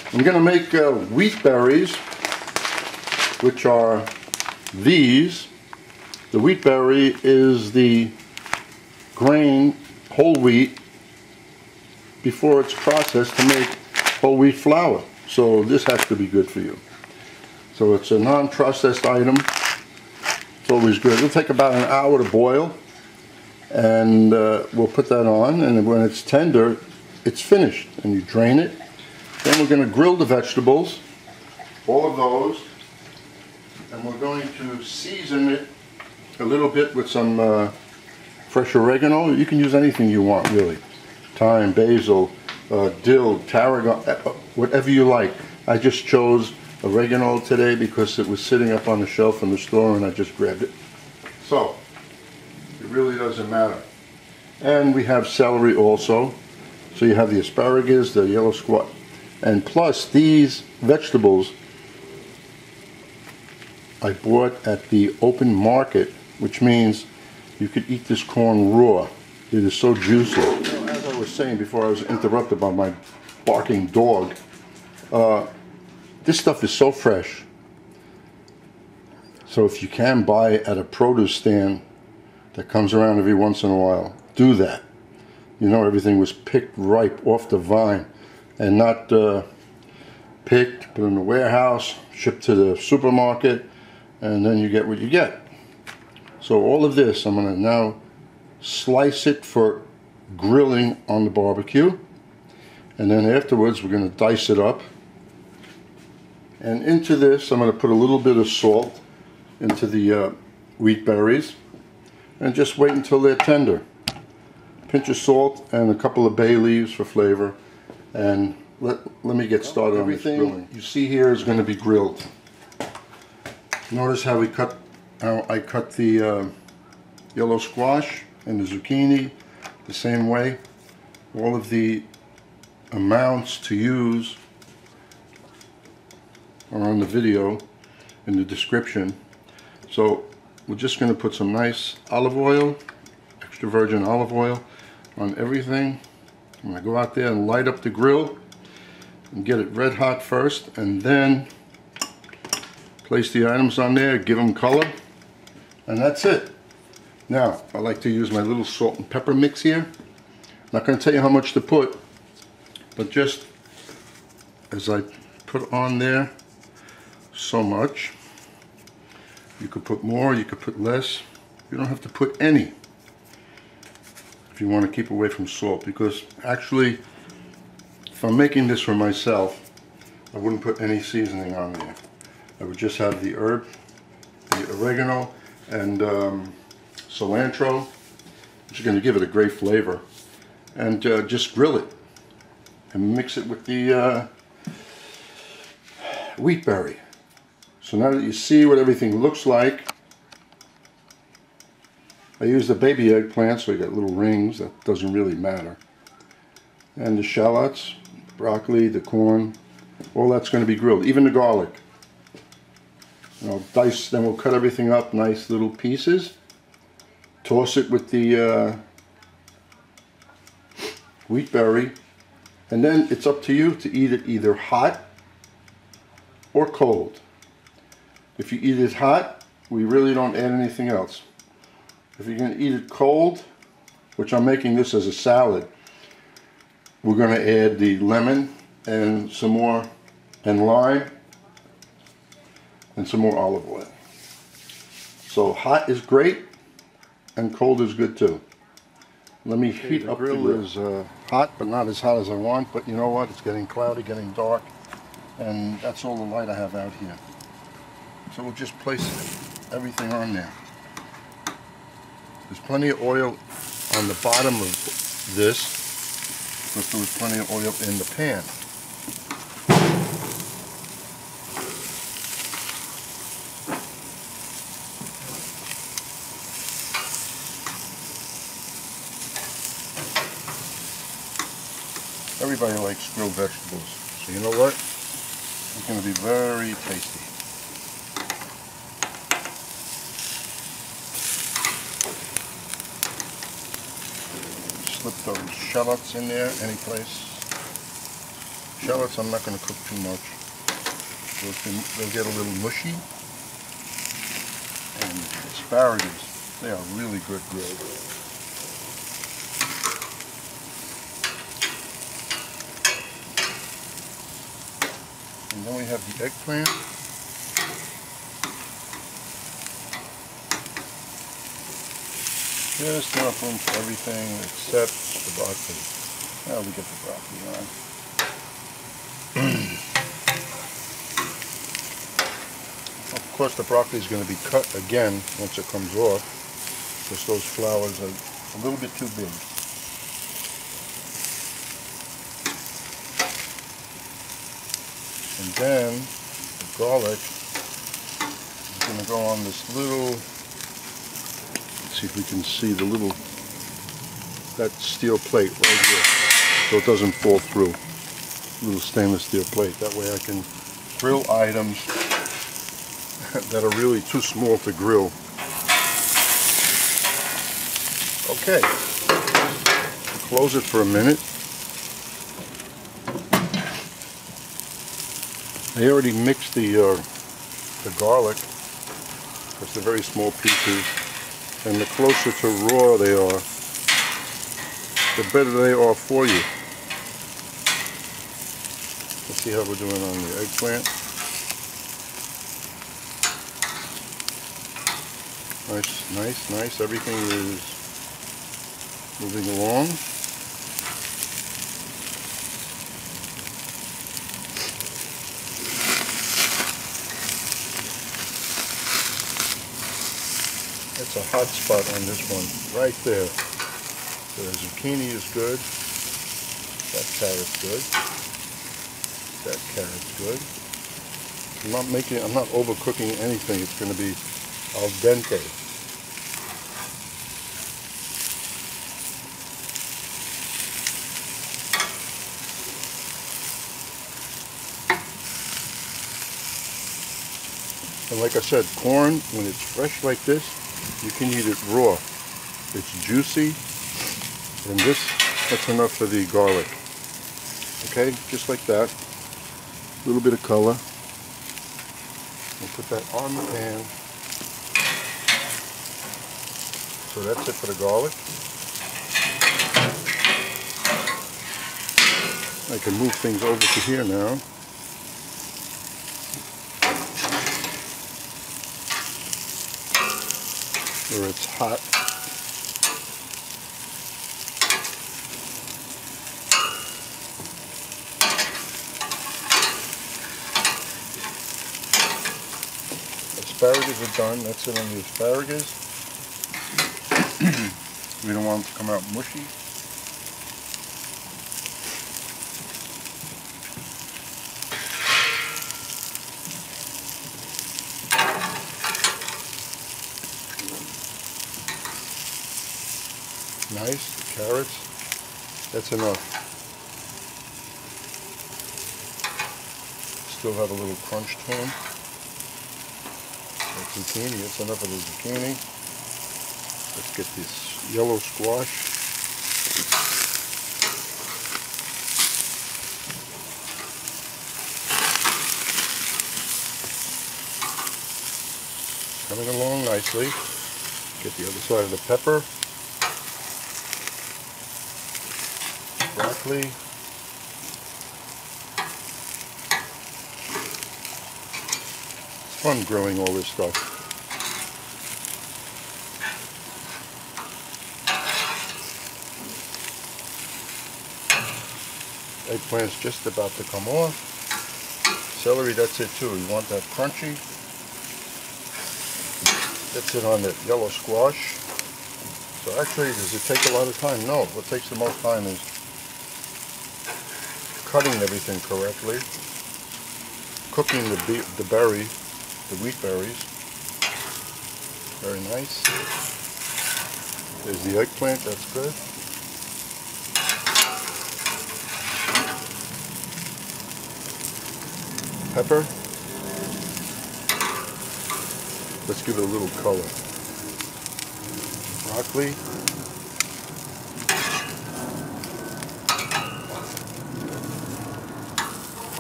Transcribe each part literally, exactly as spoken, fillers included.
I'm going to make uh, wheat berries, which are these. The wheat berry is the grain, whole wheat, before it's processed to make whole wheat flour. So this has to be good for you. So it's a non-processed item. It's always good. It'll take about an hour to boil, and uh, we'll put that on, and when it's tender, it's finished, and you drain it. Then we're going to grill the vegetables, all of those, and we're going to season it a little bit with some uh, fresh oregano. You can use anything you want, really. Thyme, basil, uh, dill, tarragon, whatever you like. I just chose oregano today because it was sitting up on the shelf in the store and I just grabbed it. So, it really doesn't matter. And we have celery also. So you have the asparagus, the yellow squash, and plus these vegetables I bought at the open market, which means you could eat this corn raw. It is so juicy. As I was saying before I was interrupted by my barking dog, uh, this stuff is so fresh. So if you can buy it at a produce stand that comes around every once in a while, do that. You know everything was picked ripe off the vine and not uh, picked, put in the warehouse, shipped to the supermarket, and then you get what you get. So all of this, I'm going to now slice it for grilling on the barbecue, and then afterwards we're going to dice it up. And into this I'm going to put a little bit of salt into the uh, wheat berries and just wait until they're tender. Pinch of salt and a couple of bay leaves for flavor, and let, let me get started. Everything you see here is going to be grilled. Notice how we cut, how I cut the uh, yellow squash and the zucchini the same way. All of the amounts to use are on the video in the description. So we're just going to put some nice olive oil, extra virgin olive oil, on everything. I'm going to go out there and light up the grill and get it red hot first, and then place the items on there, give them color, and that's it. Now I like to use my little salt and pepper mix here. Not going to tell you how much to put, but just as I put on there, so much. You could put more, you could put less. You don't have to put any if you want to keep away from salt, because actually if I'm making this for myself, I wouldn't put any seasoning on there. I would just have the herb, the oregano, and um, cilantro, which is going to give it a great flavor, and uh, just grill it and mix it with the uh, wheat berry. So now that you see what everything looks like, I use the baby eggplant, so you got little rings. That doesn't really matter. And the shallots, broccoli, the corn, all that's going to be grilled. Even the garlic. You know, dice. Then we'll cut everything up, nice little pieces. Toss it with the uh, wheat berry, and then it's up to you to eat it either hot or cold. If you eat it hot, we really don't add anything else. If you're going to eat it cold, which I'm making this as a salad, we're going to add the lemon and some more, and lime, and some more olive oil. So hot is great, and cold is good too. Let me okay, heat the up grill the grill. Is uh, hot, but not as hot as I want. But you know what? It's getting cloudy, getting dark, and that's all the light I have out here. So we'll just place everything on there. There's plenty of oil on the bottom of this, because there was plenty of oil in the pan. Everybody likes grilled vegetables, so you know what? It's going to be very tasty. Slip those shallots in there, any place. shallots I'm not going to cook too much. They'll, they'll get a little mushy. And asparagus, they are really good grilled. And then we have the eggplant. Just enough room for everything except the broccoli. Now we get the broccoli on. Of course the broccoli is going to be cut again once it comes off, because those flowers are a little bit too big. And then the garlic is going to go on this little, let's see if we can see the little, that steel plate right here, so it doesn't fall through. Little stainless steel plate. That way I can grill items that are really too small to grill. Okay, close it for a minute. I already mixed the uh, the garlic, because they're very small pieces, and the closer to raw they are, the better they are for you. Let's see how we're doing on the eggplant. Nice, nice, nice. Everything is moving along. It's a hot spot on this one, right there. So the zucchini is good. That carrot's good. That carrot's good. I'm not making, I'm not overcooking anything. It's going to be al dente. And like I said, corn, when it's fresh like this, you can eat it raw. It's juicy, and this, that's enough for the garlic. Okay, just like that. A little bit of color. We'll put that on the pan. So that's it for the garlic. I can move things over to here now. Where it's hot. Asparagus are done. That's it on the asparagus. We don't want it to come out mushy. Nice, the carrots, that's enough. Still have a little crunch to them. That zucchini, that's enough of the zucchini. Let's get this yellow squash. Coming along nicely. Get the other side of the pepper. Broccoli. It's fun growing all this stuff. Eggplant's just about to come off. Celery, that's it too. You want that crunchy. That's it on the yellow squash. So actually, does it take a lot of time? No. What takes the most time is cutting everything correctly, cooking the, be the berry, the wheat berries. Very nice. There's the eggplant, that's good. Pepper. Let's give it a little color. Broccoli.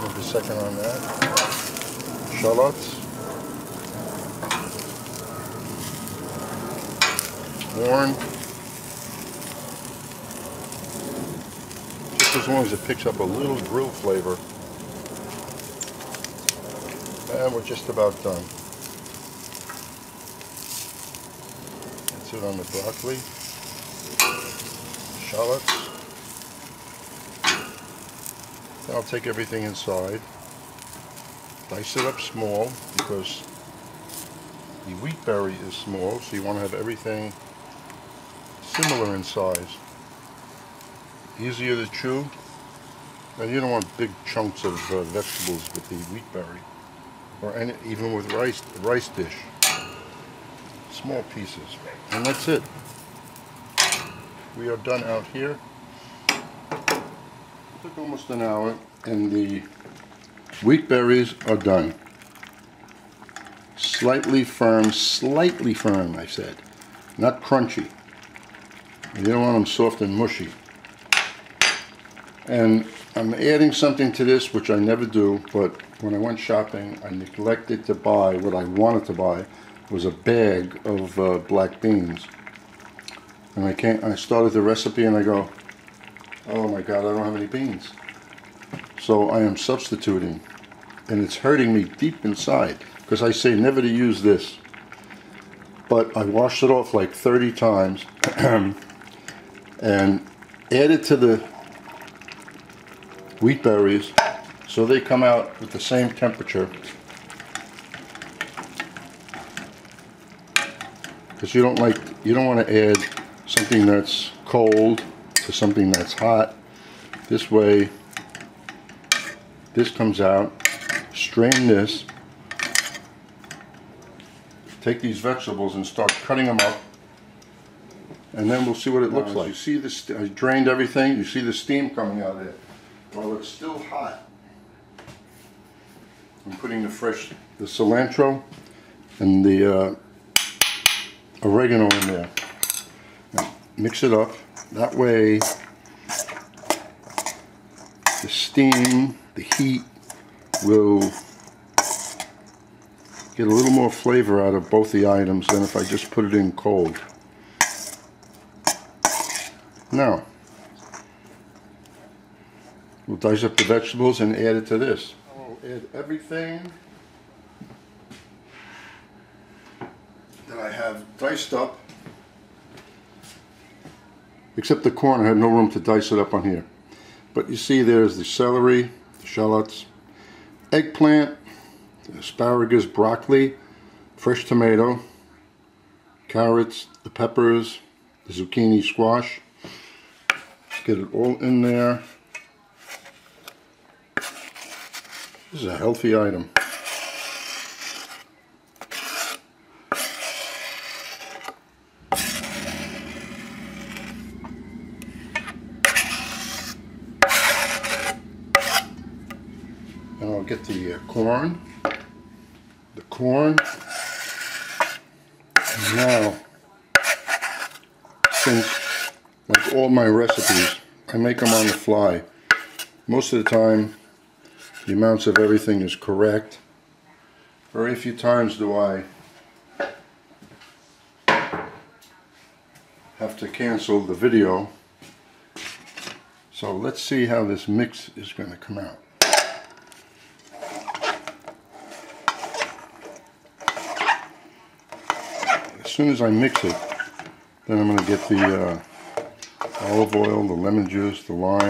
Take a second on that. Shallots. Corn. Just as long as it picks up a little grill flavor. And we're just about done. That's it on the broccoli. Shallots. Then I'll take everything inside, dice it up small because the wheat berry is small, so you want to have everything similar in size. Easier to chew. Now you don't want big chunks of uh, vegetables with the wheat berry, or any, even with rice, rice dish. Small pieces, and that's it. We are done out here. Took almost an hour, and the wheat berries are done. Slightly firm, slightly firm, I said. Not crunchy. You don't want them soft and mushy. And I'm adding something to this, which I never do, but when I went shopping, I neglected to buy what I wanted to buy, was a bag of uh, black beans. And I can't, I started the recipe and I go, oh my God, I don't have any beans. So I am substituting, and it's hurting me deep inside because I say never to use this. But I washed it off like thirty times and added to the wheat berries so they come out with the same temperature. Because you don't like, you don't want to add something that's cold to something that's hot. This way, this comes out, strain this, take these vegetables and start cutting them up, and then we'll see what it looks like. You see this, I drained everything, you see the steam coming out of it. While it's still hot, I'm putting the fresh, the cilantro and the uh, oregano in there. Now, mix it up. That way, the steam, the heat will get a little more flavor out of both the items than if I just put it in cold. Now, we'll dice up the vegetables and add it to this. I'll add everything that I have diced up, except the corn. I had no room to dice it up on here. But you see there's the celery, the shallots, eggplant, the asparagus, broccoli, fresh tomato, carrots, the peppers, the zucchini, squash. Let's get it all in there. This is a healthy item. And I'll get the uh, corn. The corn. And now, since like all my recipes, I make them on the fly. Most of the time, the amounts of everything is correct. Very few times do I have to cancel the video. So let's see how this mix is going to come out. As soon as I mix it, then I'm going to get the uh, olive oil, the lemon juice, the lime.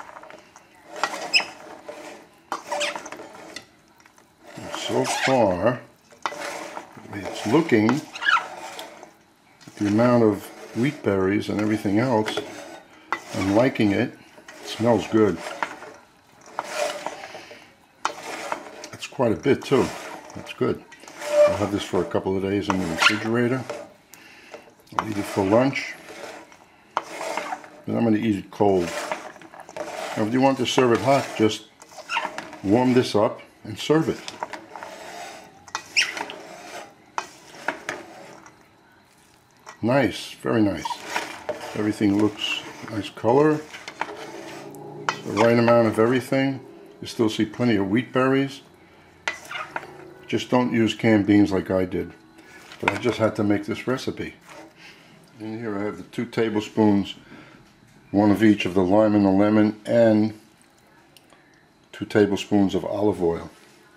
And so far, it's looking, the amount of wheat berries and everything else, I'm liking it. It smells good. That's quite a bit too. That's good. I'll have this for a couple of days in the refrigerator. I'll eat it for lunch. Then I'm going to eat it cold. Now if you want to serve it hot, just warm this up and serve it. Nice, very nice. Everything looks nice color. The right amount of everything. You still see plenty of wheat berries. Just don't use canned beans like I did. But I just had to make this recipe. In here I have the two tablespoons, one of each of the lime and the lemon, and two tablespoons of olive oil.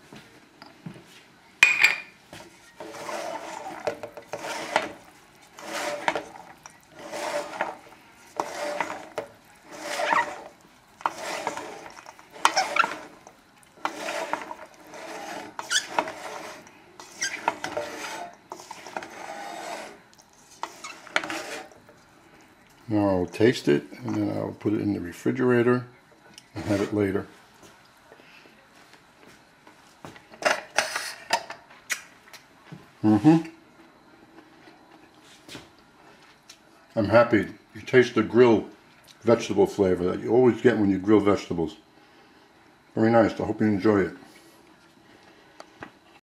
Now I'll taste it, and then I'll put it in the refrigerator and have it later. Mm-hmm. I'm happy. You taste the grilled vegetable flavor that you always get when you grill vegetables. Very nice. I hope you enjoy it.